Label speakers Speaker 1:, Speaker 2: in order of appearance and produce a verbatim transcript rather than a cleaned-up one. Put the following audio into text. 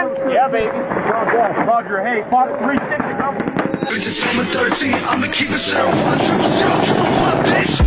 Speaker 1: Yeah, baby. Roger, hey, pop three sixty, come.
Speaker 2: Bitches from a thirteen, I'ma keep it zero one triple zero triple one, bitch.